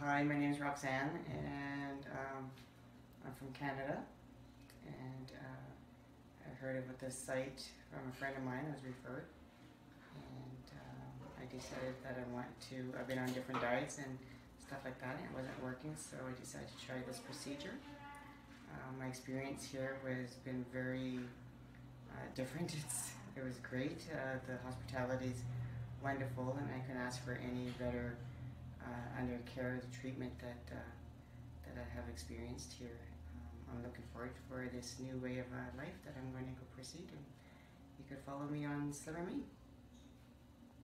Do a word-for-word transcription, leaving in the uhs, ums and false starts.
Hi, my name is Roxanne, and um, I'm from Canada. And uh, I heard about this site from a friend of mine. I was referred, and um, I decided that I want to. I've been on different diets and stuff like that, and it wasn't working, so I decided to try this procedure. Uh, my experience here was been very uh, different. It's it was great. Uh, the hospitality's wonderful, and I can ask for any better uh, under care, the treatment that uh, that I have experienced here. Um, I'm looking forward for this new way of uh, life that I'm going to go proceed, and you could follow me on Slimmer Me.